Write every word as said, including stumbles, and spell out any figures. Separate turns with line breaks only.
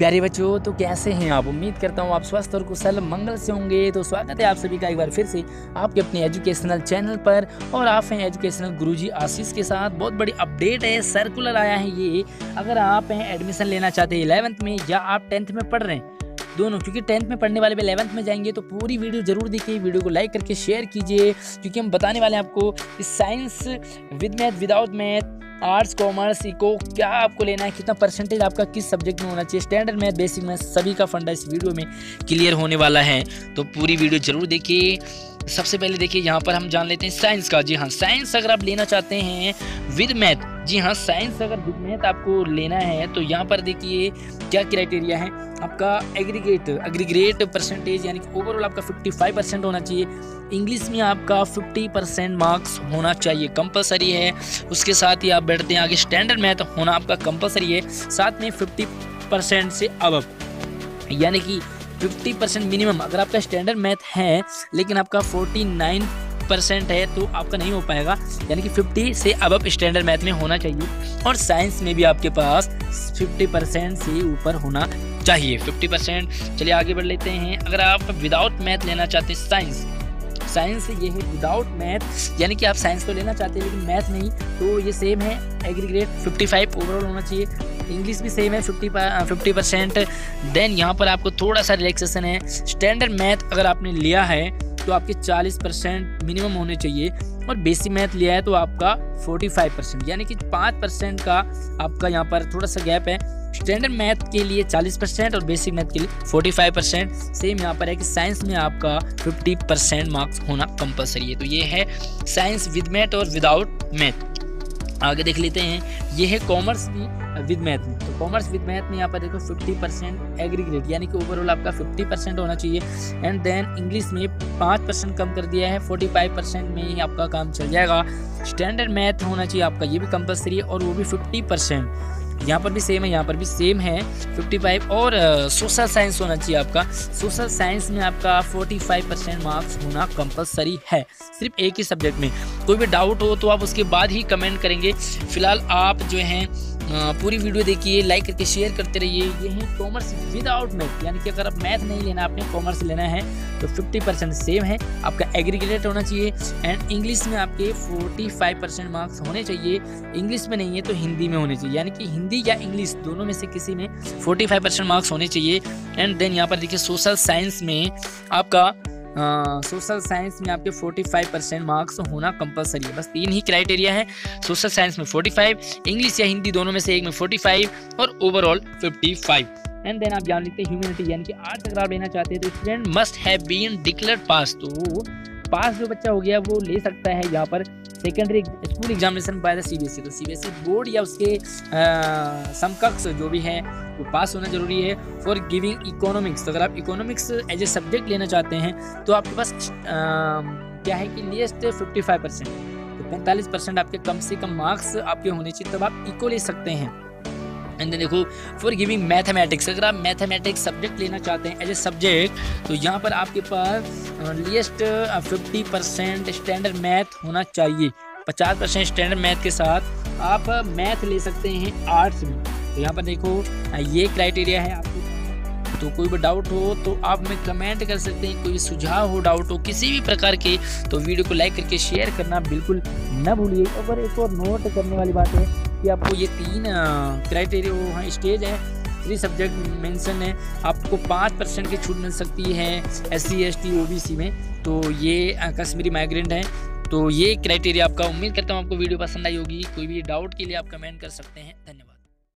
प्यारे बच्चों, तो कैसे हैं आप? उम्मीद करता हूँ आप स्वस्थ और कुशल मंगल से होंगे। तो स्वागत है आप सभी का एक बार फिर से आपके अपने एजुकेशनल चैनल पर, और आप हैं एजुकेशनल गुरुजी आशीष के साथ। बहुत बड़ी अपडेट है, सर्कुलर आया है ये। अगर आप हैं एडमिशन लेना चाहते हैं इलेवेंथ में या आप टेंथ में पढ़ रहे हैं, दोनों, क्योंकि टेंथ में पढ़ने वाले भी इलेवेंथ में जाएंगे, तो पूरी वीडियो जरूर देखिए। वीडियो को लाइक करके शेयर कीजिए, क्योंकि हम बताने वाले हैं आपको कि science with math, without math, arts, commerce, eco, क्या आपको लेना है, कितना परसेंटेज आपका किस सब्जेक्ट में होना चाहिए, स्टैंडर्ड मैथ, बेसिक मैथ, सभी का फंडा इस वीडियो में क्लियर होने वाला है। तो पूरी वीडियो जरूर देखिए। सबसे पहले देखिए यहाँ पर हम जान लेते हैं साइंस का। जी हाँ, साइंस अगर आप लेना चाहते हैं विद मैथ, जी हाँ, साइंस अगर विद मैथ आपको लेना है तो यहाँ पर देखिए क्या क्राइटेरिया है आपका। एग्रीगेट एग्रीगेट परसेंटेज यानी कि ओवरऑल आपका पचपन परसेंट होना चाहिए। इंग्लिश में आपका पचास परसेंट मार्क्स होना चाहिए, कंपलसरी है। उसके साथ ही आप बैठते हैं आगे, स्टैंडर्ड मैथ होना आपका कंपलसरी है। साथ में पचास परसेंट से अबव, यानी कि पचास परसेंट मिनिमम। अगर आपका स्टैंडर्ड मैथ है लेकिन आपका उनचास परसेंट है तो आपका नहीं हो पाएगा, यानी कि पचास से अबव स्टैंडर्ड मैथ में होना चाहिए। और साइंस में भी आपके पास पचास परसेंट से ऊपर होना चाहिए, पचास परसेंट। चलिए आगे बढ़ लेते हैं। अगर आप विदाउट मैथ लेना चाहते हैं साइंस, साइंस ये है विदाउट मैथ, यानी कि आप साइंस तो लेना चाहते हैं लेकिन मैथ नहीं, तो ये सेम है। एग्रीगेट पचपन ओवरऑल होना चाहिए। इंग्लिश भी सेम है पचास परसेंट। देन यहाँ पर आपको थोड़ा सा रिलैक्सेशन है। स्टैंडर्ड मैथ अगर आपने लिया है तो आपके चालीस परसेंट मिनिमम होने चाहिए, और बेसिक मैथ लिया है तो आपका पैंतालीस परसेंट, यानी कि पाँच परसेंट का आपका यहाँ पर थोड़ा सा गैप है। स्टैंडर्ड मैथ के लिए चालीस परसेंट और बेसिक मैथ के लिए पैंतालीस परसेंट। सेम यहाँ पर है कि साइंस में आपका पचास परसेंट मार्क्स होना कंपलसरी है। तो ये है साइंस विद मैथ और विदाउट मैथ। आगे देख लेते हैं, ये है कॉमर्स विद मैथ में। तो कॉमर्स विद मैथ में यहाँ पर देखो पचास परसेंट एग्रीगेट, यानी कि ओवरऑल आपका पचास परसेंट होना चाहिए। एंड देन इंग्लिश में पाँच परसेंट कम कर दिया है, पैंतालीस परसेंट में ही आपका काम चल जाएगा। स्टैंडर्ड मैथ होना चाहिए आपका, ये भी कंपलसरी है, और वो भी पचास परसेंट। यहाँ पर भी सेम है, यहाँ पर भी सेम है पचपन। और सोशल साइंस होना चाहिए आपका। सोशल साइंस में आपका पैंतालीस परसेंट मार्क्स होना कंपलसरी है, सिर्फ एक ही सब्जेक्ट में। कोई भी डाउट हो तो आप उसके बाद ही कमेंट करेंगे। फिलहाल आप जो हैं पूरी वीडियो देखिए, लाइक करके शेयर करते रहिए। ये है कॉमर्स विदाउट मैथ, यानी कि अगर आप मैथ नहीं लेना, आपने कॉमर्स लेना है तो पचास परसेंट सेम है आपका। एग्रीगेट होना चाहिए। एंड इंग्लिश में आपके पैंतालीस परसेंट मार्क्स होने चाहिए। इंग्लिश में नहीं है तो हिंदी में होने चाहिए, यानी कि हिंदी या इंग्लिश दोनों में से किसी में पैंतालीस परसेंट मार्क्स होने चाहिए। एंड देन यहाँ पर देखिए सोशल साइंस में आपका सोशल uh, साइंस में आपके पैंतालीस परसेंट मार्क्स होना कंपलसरी है। बस तीन ही क्राइटेरिया है। सोशल साइंस में पैंतालीस, इंग्लिश या हिंदी दोनों में से एक में पैंतालीस, और ओवरऑल पचपन। एंड देन आप जान लेते हैं ह्यूमैनिटी, यानी कि आर्ट्स अगर आप लेना चाहते हैं तो student must have been declared pass. तो पास जो बच्चा हो गया वो ले सकता है यहाँ पर secondary school examination by the CBSE. तो सीबीएसई बोर्ड या उसके समकक्ष जो भी है वो पास होना जरूरी है। फॉर गिविंग इकोनॉमिक्स, तो अगर आप इकोनॉमिक्स एज ए सब्जेक्ट लेना चाहते हैं तो आपके पास आ, क्या है कि लिस्ट पचपन परसेंट, तो पैंतालीस परसेंट आपके कम से कम मार्क्स आपके होने चाहिए, तब आप इको ले सकते हैं। एंड देखो फॉर गिविंग मैथमेटिक्स, अगर आप मैथमेटिक्स सब्जेक्ट लेना चाहते हैं एज ए सब्जेक्ट, तो यहाँ पर आपके पास least fifty percent standard math होना चाहिए। पचास परसेंट स्टैंडर्ड मैथ के साथ आप मैथ ले सकते हैं आर्ट्स में। तो यहाँ पर देखो ये क्राइटेरिया है आपको। तो कोई भी डाउट हो तो आप में कमेंट कर सकते हैं, कोई सुझाव हो, डाउट हो किसी भी प्रकार के, तो वीडियो को लाइक करके शेयर करना बिल्कुल न भूलिए। और एक और नोट करने वाली बात है कि आपको ये तीन क्राइटेरिया वो स्टेज है, थ्री सब्जेक्ट मेंशन है, आपको पाँच परसेंट की छूट मिल सकती है S C S T O B C में। तो ये कश्मीरी माइग्रेंट है। तो ये क्राइटेरिया आपका। उम्मीद करता हूँ आपको वीडियो पसंद आई होगी। कोई भी डाउट के लिए आप कमेंट कर सकते हैं। धन्यवाद।